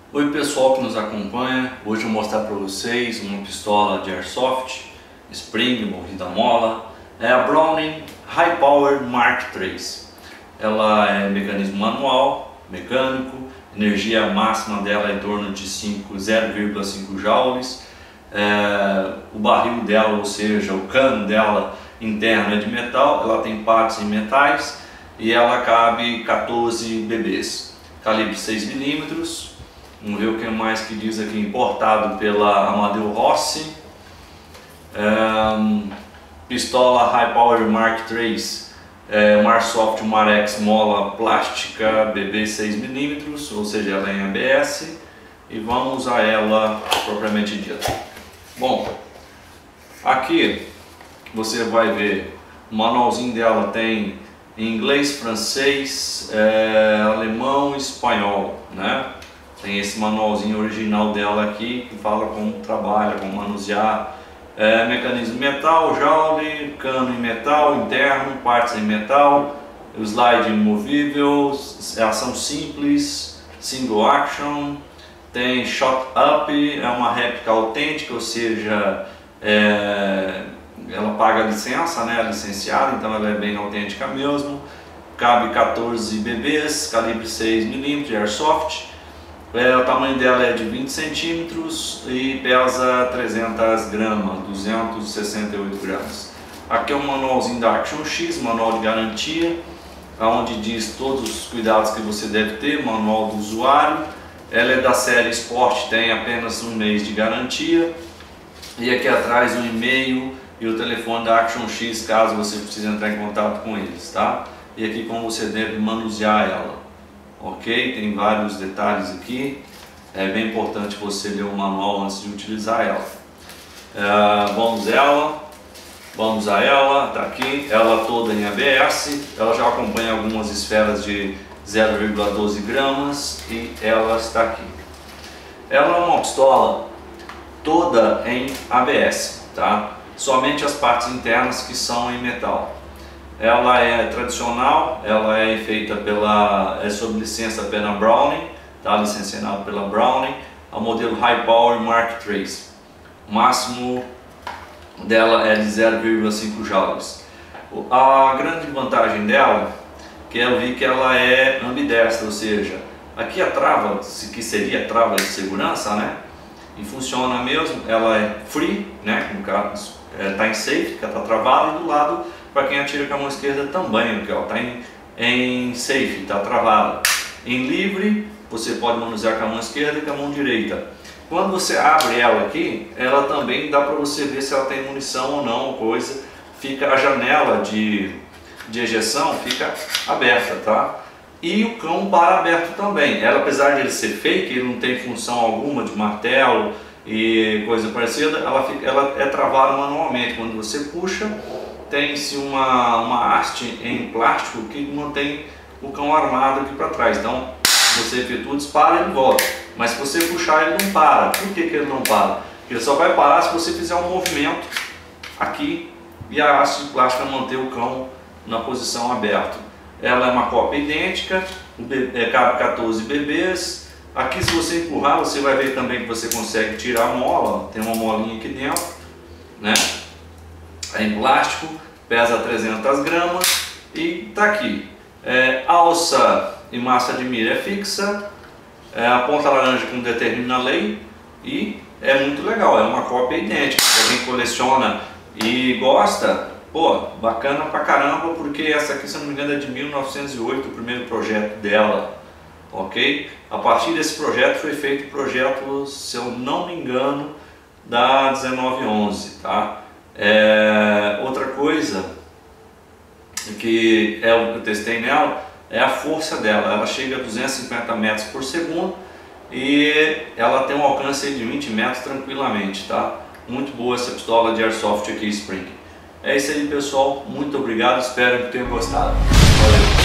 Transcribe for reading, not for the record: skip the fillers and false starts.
Oi pessoal que nos acompanha, hoje eu vou mostrar para vocês uma pistola de Airsoft Spring movida a mola. É a Browning High Power Mark III. Ela é mecanismo manual, mecânico, energia máxima dela é em torno de 0,5 joules. O barril dela, ou seja, o cano dela interno é de metal, ela tem partes em metais e ela cabe 14 bb's, calibre 6mm. Vamos ver o que mais que diz aqui, importado pela Amadeu Rossi. Pistola High Power Mark III, Marsoft Marex mola plástica BB 6mm, ou seja, ela é em ABS. E vamos usar ela propriamente dita. Bom, aqui você vai ver o manualzinho dela, tem em inglês, francês, alemão e espanhol, né? Tem esse manualzinho original dela aqui que fala como trabalha, como manusear. Mecanismo em metal, joule, cano em metal, interno, partes em metal, o slide movível, ação simples, single action, tem shot up, é uma réplica autêntica, ou seja, ela paga a licença, né, licenciada, então ela é bem autêntica mesmo. Cabe 14 bb's, calibre 6mm de Airsoft. O tamanho dela é de 20 centímetros e pesa 300 gramas, 268 gramas. Aqui é um manualzinho da Action X, manual de garantia, onde diz todos os cuidados que você deve ter, manual do usuário. Ela é da série Sport, tem apenas um mês de garantia. E aqui atrás o e-mail e o telefone da Action X, caso você precise entrar em contato com eles, tá? E aqui como você deve manusear ela. Ok? Tem vários detalhes aqui. É bem importante você ler o manual antes de utilizar ela. Vamos a ela, tá aqui. Ela toda em ABS. Ela já acompanha algumas esferas de 0,12 gramas e ela está aqui. Ela é uma pistola toda em ABS, tá? Somente as partes internas que são em metal. Ela é tradicional, ela é feita sob licença pela Browning, tá? Licenciado pela Browning, a modelo High Power Mark III. O máximo dela é de 0,5 joules. A grande vantagem dela, que eu vi que ela é ambidestra, ou seja, aqui a trava, que seria a trava de segurança, né? E funciona mesmo, ela é free, né? No caso, está em safe, que está travada, e do lado, para quem atira com a mão esquerda também, aqui, ó, está em safe, está travada. Em livre, você pode manusear com a mão esquerda e com a mão direita. Quando você abre ela aqui, ela também dá para você ver se ela tem munição ou não, coisa. Fica a janela de ejeção fica aberta, tá? E o cão para aberto também. Ela, apesar de ele ser fake, ele não tem função alguma de martelo e coisa parecida, ela é travada manualmente. Quando você puxa, tem-se uma haste em plástico que mantém o cão armado aqui para trás. Então você efetua o disparo e ele volta. Mas se você puxar, ele não para. Por que ele não para? Porque ele só vai parar se você fizer um movimento aqui e a haste de plástico vai manter o cão na posição aberta. Ela é uma cópia idêntica, cabe 14 bb's. Aqui, se você empurrar, você vai ver também que você consegue tirar a mola. Tem uma molinha aqui dentro, né? É em plástico, pesa 300 gramas e tá aqui. Alça e massa de mira é fixa, a ponta laranja como determina a lei, e é muito legal, é uma cópia idêntica. Para quem coleciona e gosta, pô, bacana pra caramba, porque essa aqui, se eu não me engano, é de 1908, o primeiro projeto dela, ok? A partir desse projeto foi feito o projeto, se eu não me engano, da 1911, tá? Outra coisa que eu testei nela é a força dela. Ela chega a 250 metros por segundo e ela tem um alcance de 20 metros tranquilamente, tá? Muito boa essa pistola de Airsoft aqui, Spring. É isso aí, pessoal, muito obrigado, espero que tenham gostado. Valeu!